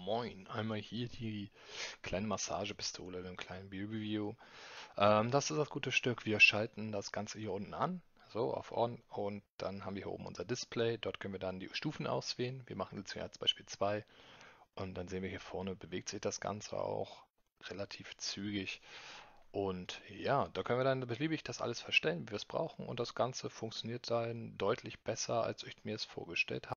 Moin, einmal hier die kleine Massagepistole, einen kleinen View. Das ist das gute Stück. Wir schalten das Ganze hier unten an, so auf On, und dann haben wir hier oben unser Display. Dort können wir dann die Stufen auswählen. Wir machen jetzt hier zum Beispiel 2 und dann sehen wir hier vorne, bewegt sich das Ganze auch relativ zügig. Und ja, da können wir dann beliebig das alles verstellen, wie wir es brauchen, und das Ganze funktioniert dann deutlich besser, als ich mir es vorgestellt habe.